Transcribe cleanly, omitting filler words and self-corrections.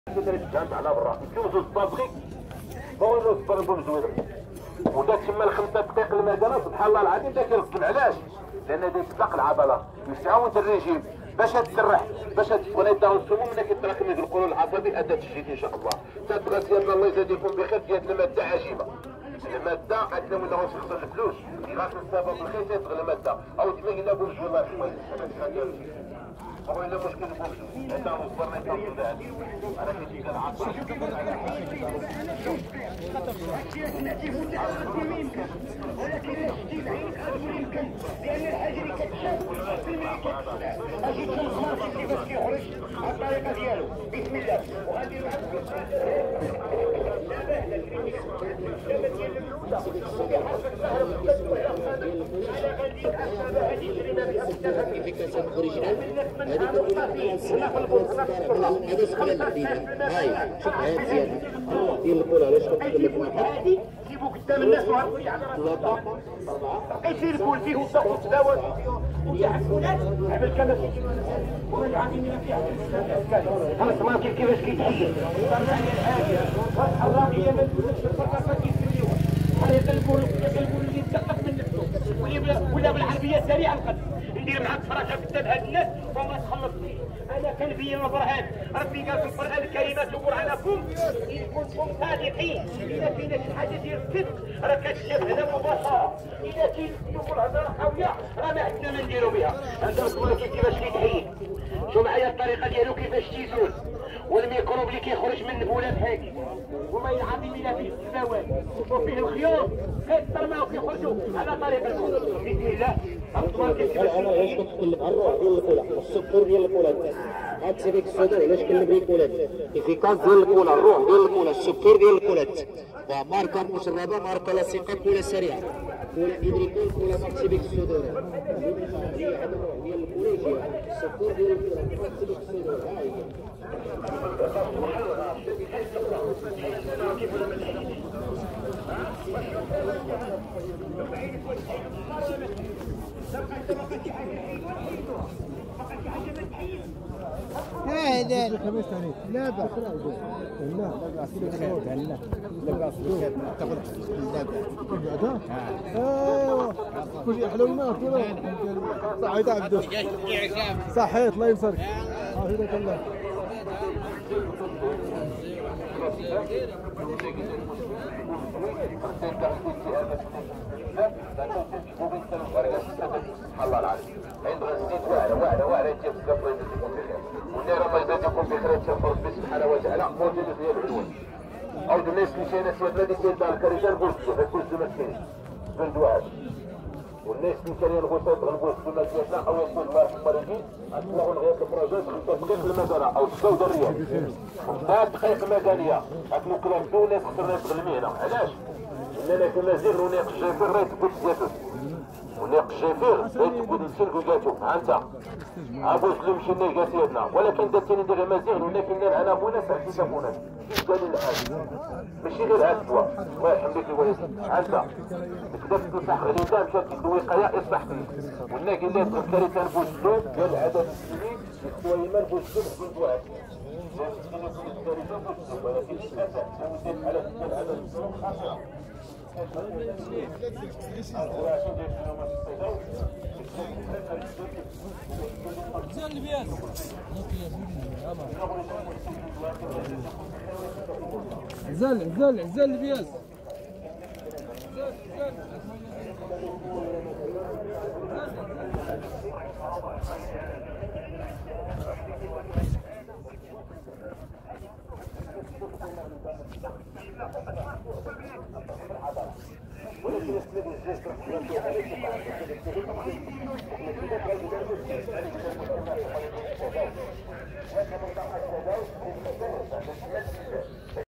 جامع على برا يجوزوا الطابغي هو اللي يصبروا بزوير ودا تما الخمسة دقائق المكانه سبحان الله العظيم داك يركب علاش؟ لان ديك تطلق العضله يتعاود الريجيم باش تسرح باش تكون يداو السموم ملي كيتراكم يقولوا العصبي اداه الشيت ان شاء الله. تبغى ديالنا الله يجازيكم بخير ديال الماده عجيبه. الماده عندنا ولا واش خسر الفلوس غاس السبب الخير تيبغي الماده او كما قلنا بوجه الله شويه هو الا مشكل بوجه عندنا مصبرنا يتوصل لهذا انا كنت كنعطل ولكن الجديد عين غير يمكن لان الحجري كتشاف في الملكات اجي تنخمر كيفاش كيخرج على الطريقه ديالو بسم الله وغادي نعرف كاسات اوريجينال هذا سؤال جديده هاي شوف هاد زياده ديال الكولا علاش هادي جيبو قدام الناس وعرفوا يعرفوا بقيت الكل فيه وسط وتداول ويعرفونات عمل كما ومن عاملين فيها خلاص ما كيفاش كيتحيل طلع لي الحاجه والحراميه ما تقولش الفرقه كيسميوها يقلبوا اللي يتدقق من نفسه ولا بالعربيه سريعه القدم ندير معاك فراشة قدام هاد الناس وما تخلص فيه. انا كنبين البرهان ربي قال في القران الكريم تبرهنكم ان كنتم صادقين. اذا كاينه شي حاجه ديال الصدق راه كتشاف هنا مباشره. اذا كاين الهضره قويه راه ما عندنا ما نديروا بها. هذا الصوره كيفاش كيتحيد شوف معايا الطريقه ديالو كيفاش تيزول والميكروب اللي كيخرج من البوله بحالي وما ينعطي الى فيه السماوات وفيه الخيوط كيترماو كيخرجوا على طريق الموت. بسم الله انا علاش كنتكلم على الروح ديال الكولا السكر ديال الكولا هاد سيبيك السوداء علاش كنبغي الكولات افيكاس ديال الكولا الروح ديال الكولا السكر ديال الكولات وماركه مشربه ماركه لاصقه كولا سريعه كولا ادريكول كولا سيبيك السوداء هي هاد الروح ديال الكولا السكر ديال الكولا سيبيك السوداء هاي هذا خمس ثاني لا بأس لا تاخذ ايوه كل حلو النار صحيت عبدو صحيت الله ينصرك عافيتك الله الله العظيم عندنا الزيت واعره تجيب الكفر والنار الله يجازيكم بخير تشوفوا ربي سبحانه وتعالى موجود في العلوم او الناس اللي كاينه شي بلاد كيدار الكريجال بوسطو كل مسكين بندوات والناس اللي كاينين الغوصات غنقول في ديالنا او يكون الله المريضين غنطلعوا لغايه البروجيت 5 دقائق المدنه او 6 ريال 5 دقائق مدنيه غتكون كلام دو ناس خسرنا في المهنه علاش؟ لان كما زير وناق الجافر راه تكون زيتون وناق الجافر راه تكون نسلكو كاتو ها انت عابوش اللي مشينا كاسياتنا ولكن درتيني ندير مزيغ ولكن ندير انا مونس عندي تمونس كيف قال لي الان ماشي غير هاد الدواء الله يرحم بك الوالد انت تقدر تنصح غريبه مشات الوقايه اصبح فيه قلنا كاين اللي تذكري كان بوجدو قال عدد السنين يخطوا ايمان بوجدو بكل دواء ولكن للاسف زودت على عدد السنين خاصه زل البياس ولكن السند الجيش